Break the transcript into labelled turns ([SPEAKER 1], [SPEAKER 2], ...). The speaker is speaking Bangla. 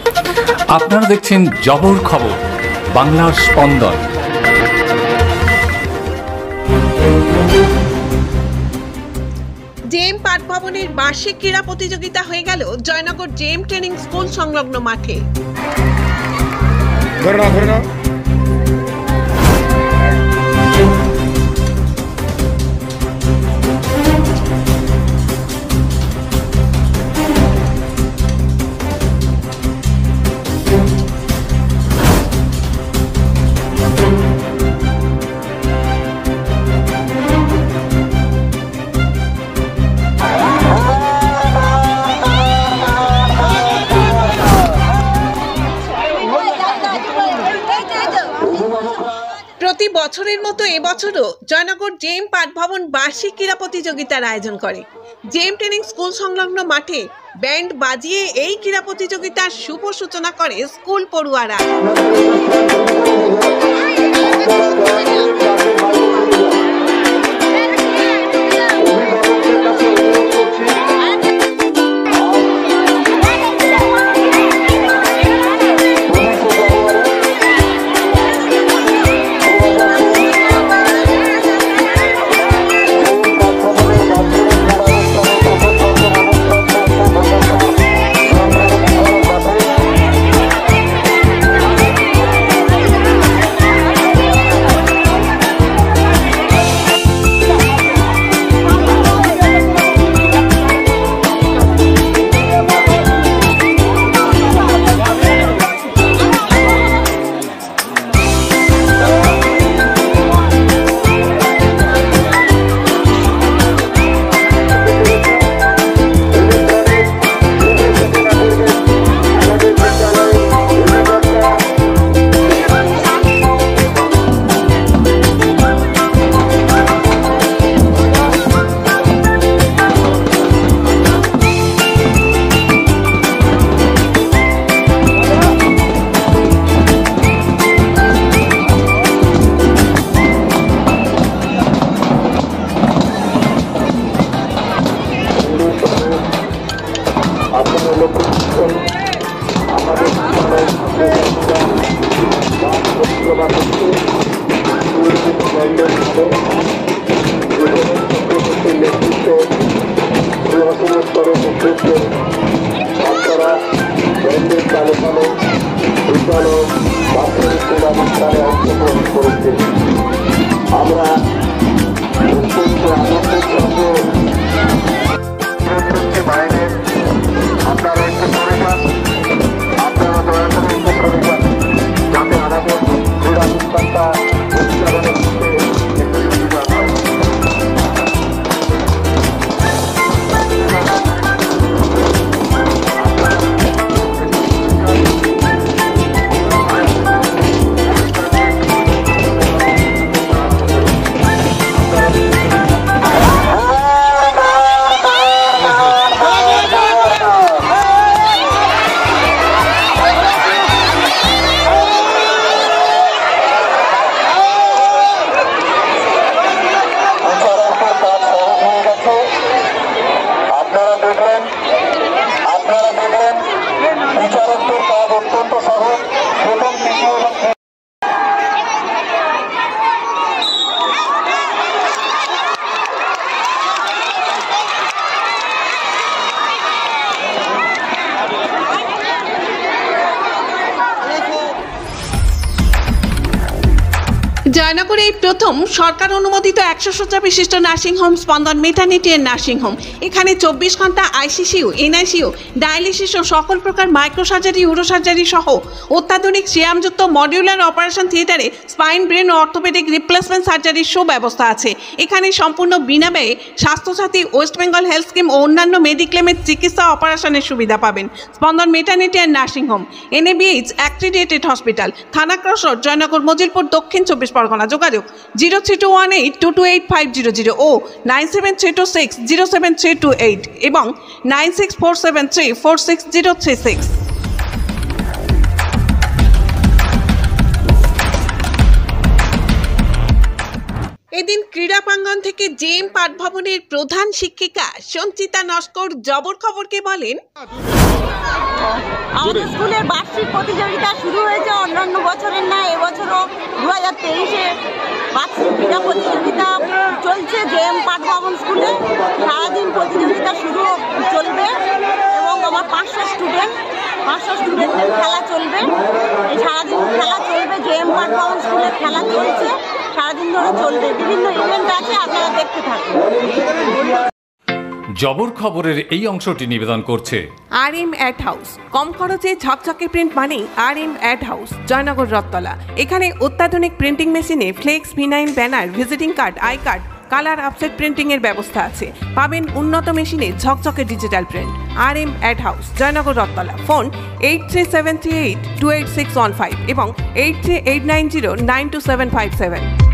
[SPEAKER 1] আপনারা দেখছেন জবর খবর, বাংলার স্পন্দন।
[SPEAKER 2] জেএম পাঠ ভবনের বার্ষিক ক্রীড়া প্রতিযোগিতা হয়ে গেল জয়নগর জেএম ট্রেনিং স্কুল সংলগ্ন মাঠে। প্রতি বছরের মতো এবছরও জয়নগর জেএম পাঠ ভবন বার্ষিক ক্রীড়া প্রতিযোগিতার আয়োজন করে। জেএম ট্রেনিং স্কুল সংলগ্ন মাঠে ব্যান্ড বাজিয়ে এই ক্রীড়া প্রতিযোগিতার শুভ সূচনা করে স্কুল পড়ুয়ারা। জয়নগরে এই প্রথম সরকার অনুমোদিত 100 শয্যা বিশিষ্ট nursing home Spandan maternity and nursing home. এখানে 24 ঘন্টা আইসিসিউ, এনআইসিউ, ডায়ালিসিস ও সকল প্রকার মাইক্রোসার্জারি, ইউরোসার্জারি সহ অত্যাধুনিক সিয়ামযুক্ত মডিউলার অপারেশন থিয়েটারে স্পাইন, ব্রেন ও অর্থোপেডিক রিপ্লেসমেন্ট সার্জারির সুব্যবস্থা আছে। এখানে সম্পূর্ণ বিনা ব্যয়ে Swasthyasathi, west Bengal health scheme ও অন্যান্য মেডিক্লেমের চিকিৎসা অপারেশনের সুবিধা পাবেন। Spandan maternity and nursing home, NABH accredited hospital, Thana cross road, Joynagar, Majilpur, Dakshin 24 Pargana. যোগাযোগ 0321822850 ও 9732607328 এবং 9647346036। এদিন ক্রীড়া প্রাঙ্গণ থেকে জেএম পাঠভবনের প্রধান শিক্ষিকা সঞ্চিতা নস্কর জবর খবরকে বলেন,
[SPEAKER 3] আমাদের স্কুলের বার্ষিক প্রতিযোগিতা শুরু হয়েছে অন্যান্য বছরের না, এবছরও 2023-এ বার্ষিক ক্রীড়া প্রতিযোগিতা চলছে জেএম পাঠভবন স্কুলে। সারাদিন প্রতিযোগিতা চলবে এবং আমার 500 স্টুডেন্টের খেলা চলবে। এই সারাদিন খেলা চলবে, জেএম পাঠভবন স্কুলে খেলা চলছে, সারাদিন ধরে চলবে। বিভিন্ন ইভেন্ট আছে, আপনারা দেখতে থাকুন।
[SPEAKER 1] জবর খবরের এই অংশটি নিবেদন করছে
[SPEAKER 4] RM অ্যাড হাউস। কম খরচে ঝকঝকে প্রিন্ট মানেই RM ad house, Joynagar Rathtala. এখানে অত্যাধুনিক প্রিন্টিং মেশিনে flex, vinyl, banner, visiting card, I card, colour offset printing এর ব্যবস্থা আছে। পাবেন উন্নত মেশিনে ঝকঝকে digital print. RM ad house, Joynagar Rathtala. Phone 8373828615 এবং 8389092757।